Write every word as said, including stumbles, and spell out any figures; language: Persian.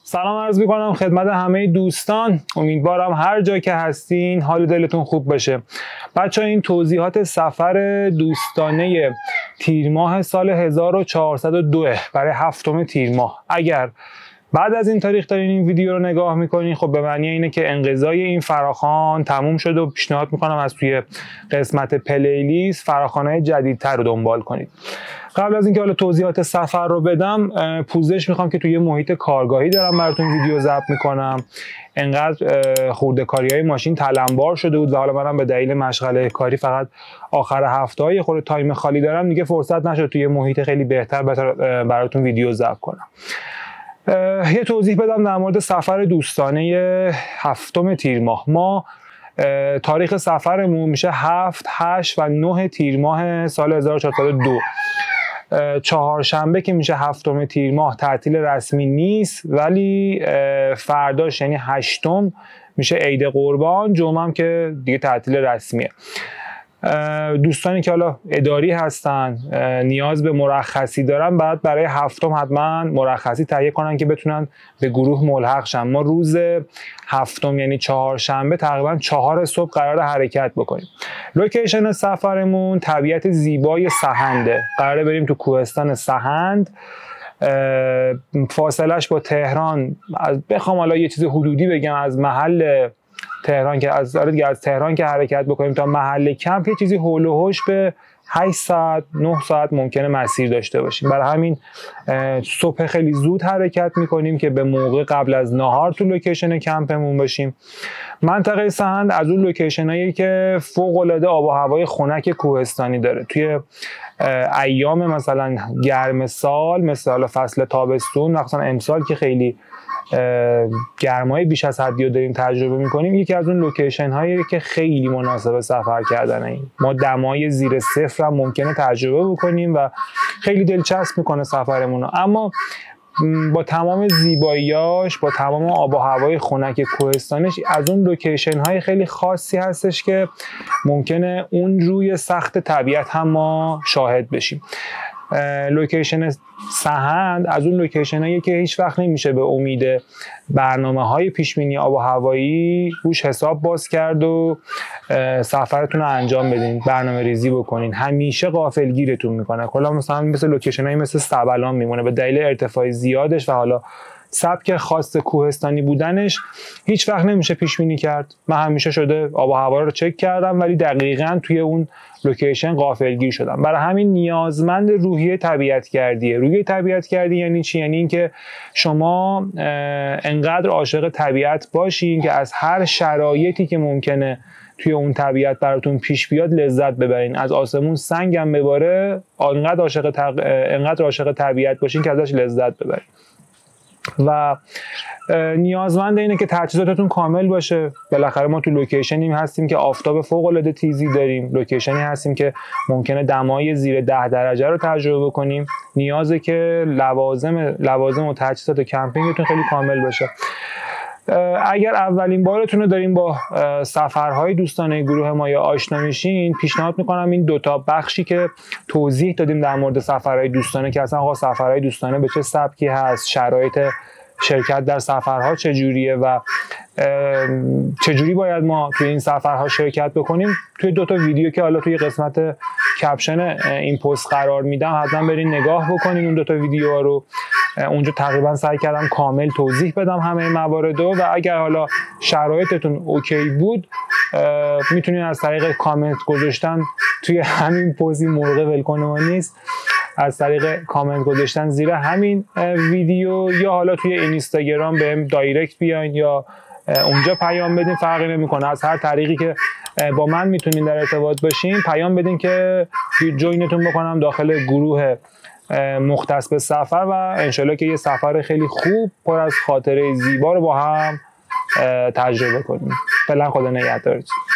سلام عرض میکنم خدمت همه دوستان. امیدوارم هر جا که هستین حال دلتون خوب باشه. بچه ها این توضیحات سفر دوستانه تیر ماه سال هزار و چهارصد و دو برای هفتم تیر ماه. اگر بعد از این تاریخ دارین این ویدیو رو نگاه میکنین، خب به معنی اینه که انقضای این فراخوان تموم شد و پیشنهاد میکنم از توی قسمت پلیلیست فراخوان‌های جدیدتر رو دنبال کنید. قبل از اینکه حالا توضیحات سفر رو بدم، پوزش میخوام که توی محیط کارگاهی دارم براتون ویدیو ضبط میکنم. انقدر خورده‌کاری‌های ماشین تلمبار شده بود و حالا منم به دلیل مشغله کاری فقط آخر هفته‌ها یه خورده تایم خالی دارم، دیگه فرصت نشد توی محیط خیلی بهتر براتون ویدیو ضبط کنم. یه توضیح بدم در مورد سفر دوستانه هفتم تیر ماه. ما تاریخ سفرمون میشه هفت، هشت و نه تیر ماه سال هزار و چهارصد و دو. چهارشنبه که میشه هفتم تیر ماه تعطیل رسمی نیست، ولی فرداش یعنی هشتم میشه عید قربان. جمعه هم که دیگه تعطیل رسمیه. دوستانی که حالا اداری هستن نیاز به مرخصی دارن، بعد برای هفتم حتما مرخصی تهیه کنن که بتونن به گروه ملحق شن. ما روز هفتم یعنی چهارشنبه تقریبا چهار صبح قرار حرکت بکنیم. لوکیشن سفرمون طبیعت زیبای سهنده. قراره بریم تو کوهستان سهند. فاصلش با تهران، بخوام حالا یه چیز حدودی بگم، از محل تهران که از دیگه از تهران که حرکت بکنیم تا محل کمپ یه چیزی هول و هوش به هشت ساعت نه ساعت ممکنه مسیر داشته باشیم. برای همین صبح خیلی زود حرکت میکنیم که به موقع قبل از نهار تو لوکیشن کمپمون باشیم. منطقه سهند از اون لوکیشنایی که فوق العاده آب و هوای خنک کوهستانی داره. توی ایام مثلا گرم سال مثل فصل تابستون، مثلا امسال که خیلی گرمای بیش از حدی رو داریم تجربه میکنیم، یکی از اون لوکیشن هایی که خیلی مناسب سفر کردن این. ما دمای زیر صفر هم ممکنه تجربه بکنیم و خیلی دلچسب میکنه سفرمون. اما با تمام زیباییاش، با تمام آب و هوای خنک کوهستانش، از اون لوکیشن های خیلی خاصی هستش که ممکنه اون روی سخت طبیعت هم ما شاهد بشیم. لوکیشن سهند از اون لوکیشن هایی که هیچ وقت نمیشه به امید برنامه های پیشبینی آب و هوایی روش حساب باز کرد و سفرتون رو انجام بدین، برنامه ریزی بکنین. همیشه غافلگیرتون میکنه. کلا مثلا مثل لوکیشن هایی مثل سبلان میمونه به دلیل ارتفاع زیادش و حالا سبک خاص کوهستانی بودنش هیچ وقت نمیشه پیش بینی کرد. من همیشه شده آب و هوا رو چک کردم ولی دقیقاً توی اون لوکیشن غافلگیر شدم. برای همین نیازمند روحیه طبیعتگردیه. روحیه طبیعتگردی یعنی چی؟ یعنی اینکه شما انقدر عاشق طبیعت باشین که از هر شرایطی که ممکنه توی اون طبیعت براتون پیش بیاد لذت ببرین. از آسمون سنگ هم بباره، انقدر عاشق تق... انقدر عاشق طبیعت باشین که ازش لذت ببرین. و نیازمند اینه که تجهیزاتتون کامل باشه. بالاخره ما تو لوکیشنی هستیم که آفتاب فوق العاده تیزی داریم. لوکیشنی هستیم که ممکنه دمای زیر ده درجه رو تجربه کنیم. نیازه که لوازم لوازم و تجهیزات کمپینگتون خیلی کامل باشه. اگر اولین بارتون رو داریم با سفرهای دوستانه گروه ما یا آشنا میشین، پیشنهاد میکنم این دوتا بخشی که توضیح دادیم در مورد سفرهای دوستانه که اصلا آقا سفرهای دوستانه به چه سبکی هست، شرایط شرکت در سفرها چجوریه و چجوری باید ما توی این سفرها شرکت بکنیم، توی دوتا ویدیو که حالا توی قسمت کپشن این پست قرار میدم حتما برین نگاه بکنین اون دوتا ویدیو رو. اونجا تقریبا سعی کردم کامل توضیح بدم همه موارد و اگر حالا شرایطتون اوکی بود میتونین از طریق کامنت گذاشتن توی همین پوزی مرغ ولکنه ما نیست، از طریق کامنت گذاشتن زیر همین ویدیو یا حالا توی اینستاگرام بهم دایرکت بیاین یا اونجا پیام بدین، فرقی نمیکنه. از هر طریقی که با من میتونین در ارتباط باشین پیام بدین که جوینتون بکنم داخل گروه مختص به سفر و انشالله که یه سفر خیلی خوب پر از خاطره زیبا رو با هم تجربه کنیم. فعلا خدا نگهدارتون.